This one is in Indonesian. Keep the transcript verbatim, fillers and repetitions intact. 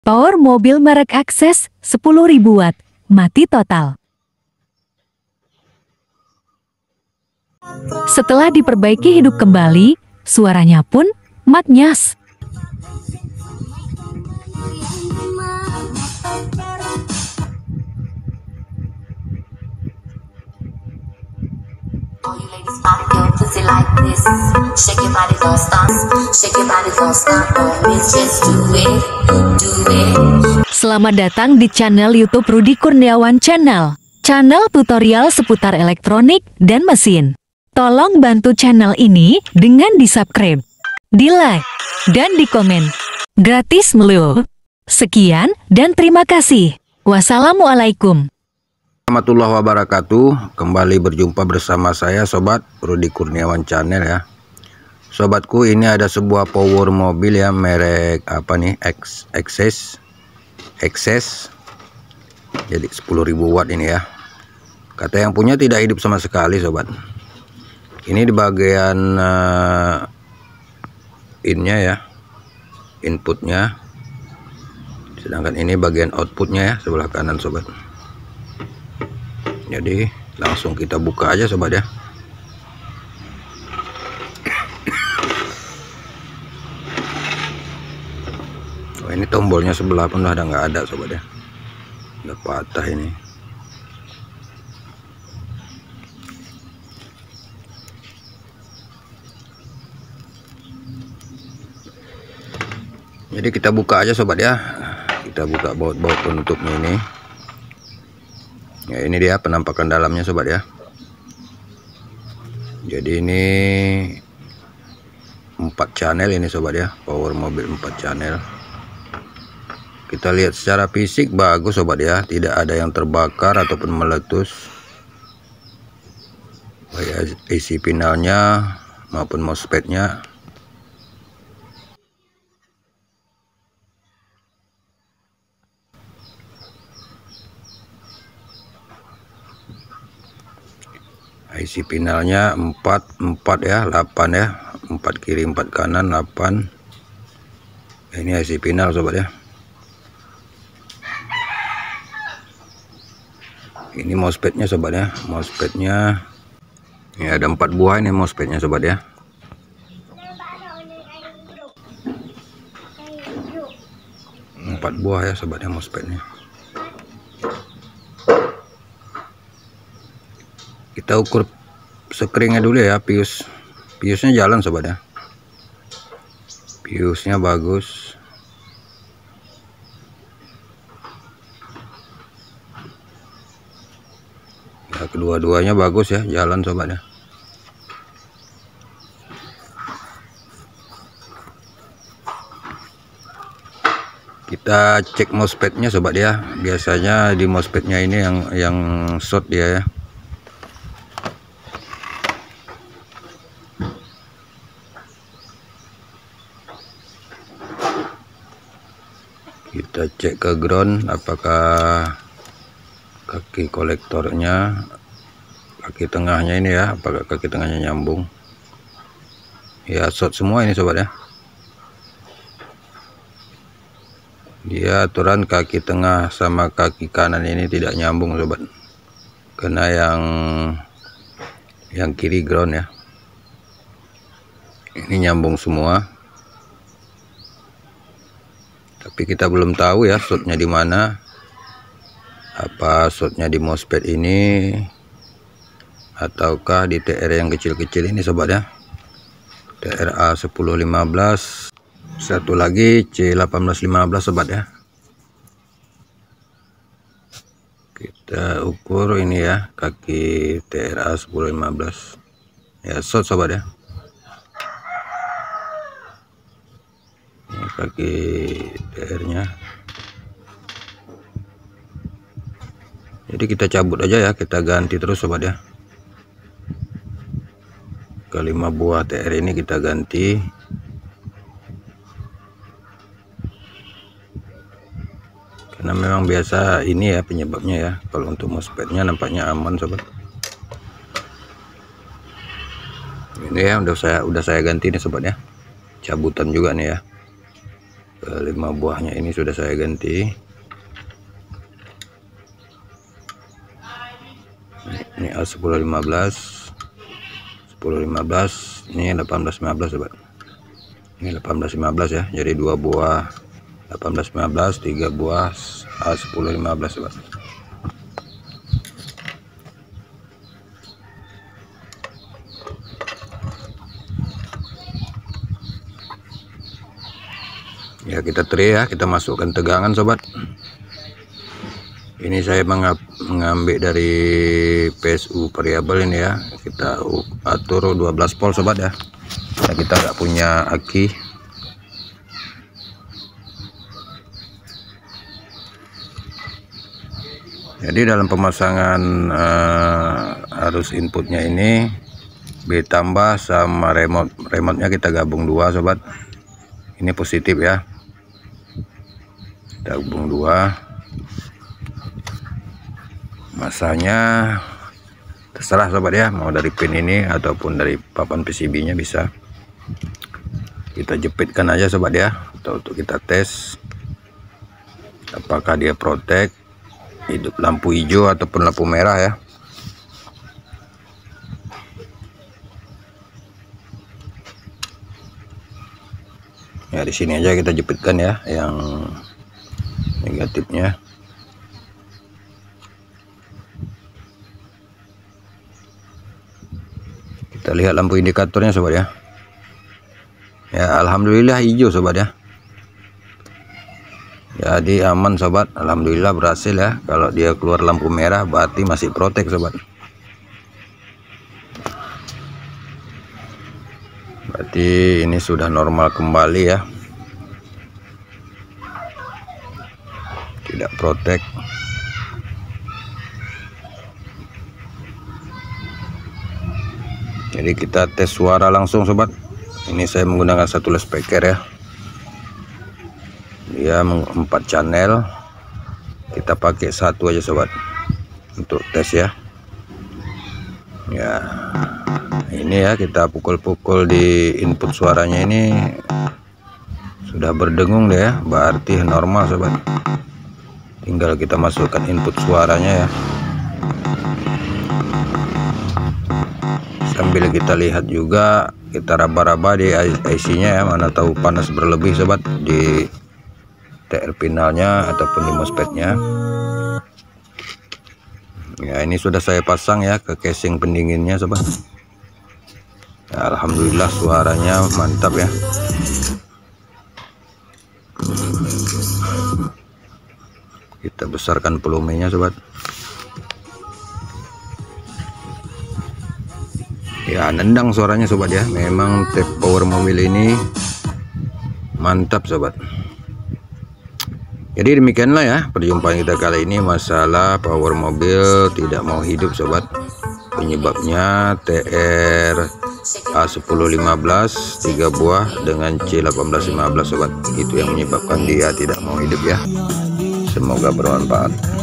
Power mobil merek Access sepuluh ribu watt, mati total. Setelah diperbaiki hidup kembali, suaranya pun matnyas. Selamat datang di channel YouTube Rudy Kurniawan Channel, channel tutorial seputar elektronik dan mesin. Tolong bantu channel ini dengan di-subscribe, di-like, dan di-komen. Gratis melulu. Sekian dan terima kasih. Wassalamualaikum warahmatullahi wabarakatuh. Kembali berjumpa bersama saya Sobat Rudy Kurniawan Channel ya. Sobatku, ini ada sebuah power mobil ya, merek apa nih, Access Access jadi sepuluh ribu watt ini ya. Kata yang punya tidak hidup sama sekali sobat. Ini di bagian uh, innya ya, inputnya, sedangkan ini bagian outputnya ya, sebelah kanan sobat. Jadi langsung kita buka aja sobat ya. Oh, ini tombolnya sebelah pun udah nggak ada sobat ya, udah patah ini. Jadi kita buka aja sobat ya. Kita buka baut-baut penutupnya ini. Ya, ini dia penampakan dalamnya sobat ya. Jadi ini empat channel ini sobat ya, power mobil empat channel. Kita lihat secara fisik bagus sobat ya, tidak ada yang terbakar ataupun meletus. Baik I C pinalnya maupun MOSFET-nya. I C pinalnya empat empat ya, delapan ya, empat kiri empat kanan delapan. Ini I C pinal sobat ya. Ini MOSFET-nya sobat ya, MOSFET-nya ini ada empat buah ini MOSFET-nya sobat ya. Empat buah ya sobat ya MOSFET-nya. Kita ukur sekringnya dulu ya, pius piusnya jalan sobat ya, piusnya bagus. Ya, kedua-duanya bagus ya, jalan sobat ya. Kita cek MOSFET-nya sobat ya. Biasanya di MOSFET-nya ini yang yang short dia ya. Kita cek ke ground, apakah kaki kolektornya, kaki tengahnya ini ya, apakah kaki tengahnya nyambung. Ya, short semua ini sobat ya. Dia aturan kaki tengah sama kaki kanan ini tidak nyambung sobat, karena yang yang kiri ground ya. Ini nyambung semua. Tapi kita belum tahu ya shortnya di mana. Apa shortnya di MOSFET ini ataukah di T R yang kecil-kecil ini sobat ya. T R A sepuluh lima belas, satu lagi C delapan belas lima belas sobat ya. Kita ukur ini ya, kaki T R A sepuluh lima belas ya, short sobat ya. Ini kaki T R-nya. Jadi kita cabut aja ya, kita ganti terus sobat ya. Kelima buah T R ini kita ganti. Karena memang biasa ini ya penyebabnya ya. Kalau untuk MOSFET-nya nampaknya aman sobat. Ini ya udah saya udah saya ganti nih sobat ya. Cabutan juga nih ya. Kelima buahnya ini sudah saya ganti. Ini A sepuluh lima belas, sepuluh lima belas, ini delapan belas lima belas sobat. Ini delapan belas lima belas ya, jadi dua buah delapan belas lima belas, tiga buah A sepuluh lima belas sobat. Ya kita tray ya, kita masukkan tegangan sobat. Ini saya mengambil dari P S U variabel ini ya, kita atur dua belas volt sobat ya. Nah, kita nggak punya aki. Jadi dalam pemasangan uh, arus inputnya ini B tambah sama remote, remote-nya kita gabung dua sobat. Ini positif ya, kita gabung dua. Masanya terserah sobat ya, mau dari pin ini ataupun dari papan P C B nya bisa. Kita jepitkan aja sobat ya, atau untuk kita tes apakah dia protek hidup lampu hijau ataupun lampu merah ya. Ya di sini aja kita jepitkan ya yang negatifnya. Kita lihat lampu indikatornya sobat ya. Ya alhamdulillah hijau sobat ya. Jadi aman sobat, alhamdulillah berhasil ya. Kalau dia keluar lampu merah berarti masih protek sobat. Berarti ini sudah normal kembali ya, tidak protek. Jadi kita tes suara langsung sobat. Ini saya menggunakan satu loudspeaker ya, dia empat channel. Kita pakai satu aja sobat untuk tes ya. Ya ini ya, kita pukul-pukul di input suaranya ini sudah berdengung deh ya, berarti normal sobat. Tinggal kita masukkan input suaranya ya, sambil kita lihat juga, kita raba-raba di I C nya ya, mana tahu panas berlebih sobat di T R finalnya ataupun di MOSFET nya. Ya ini sudah saya pasang ya ke casing pendinginnya sobat. Ya, alhamdulillah suaranya mantap ya. Kita besarkan volumenya sobat. Ya nendang suaranya sobat ya, memang tap power mobil ini mantap sobat. Jadi demikianlah ya perjumpaan kita kali ini masalah power mobil tidak mau hidup sobat. Penyebabnya T R A sepuluh lima belas tiga buah dengan C delapan belas lima belas sobat. Itu yang menyebabkan dia tidak mau hidup ya. Semoga bermanfaat.